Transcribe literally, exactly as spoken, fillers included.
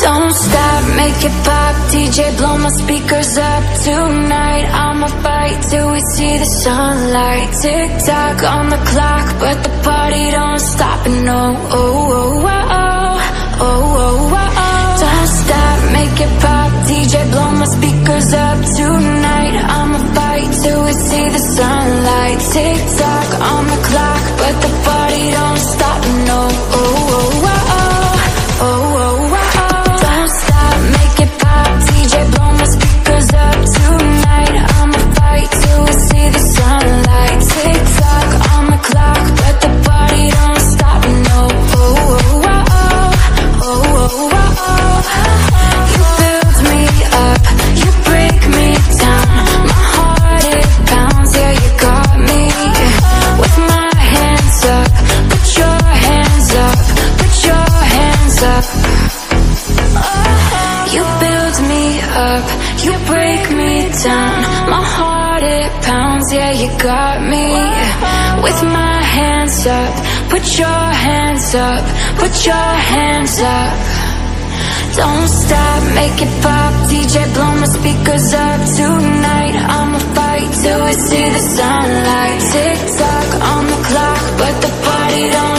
Don't stop, make it pop, D J blow my speakers up. Tonight I'ma fight till we see the sunlight. Tick tock on the clock, but the party don't stop. And no, oh, oh, oh, oh, oh, oh, oh, oh. Don't stop, make it pop, D J blow my speakers up. Tonight I'ma fight till we see the sunlight. Tick tock on the clock, but the party don't stop. And no, oh, oh, oh, oh, oh, oh, oh. You got me with my hands up. Put your hands up, put your hands up. Don't stop, make it pop, D J blow my speakers up. Tonight I'ma fight till we see the sunlight. Tick tock on the clock, but the party don't